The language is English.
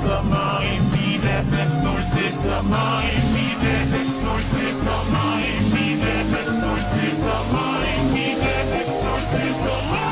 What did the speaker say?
of mine. Be that sources of mine. Be that sources of mine. Be that sources of mine. Be that sources of mine.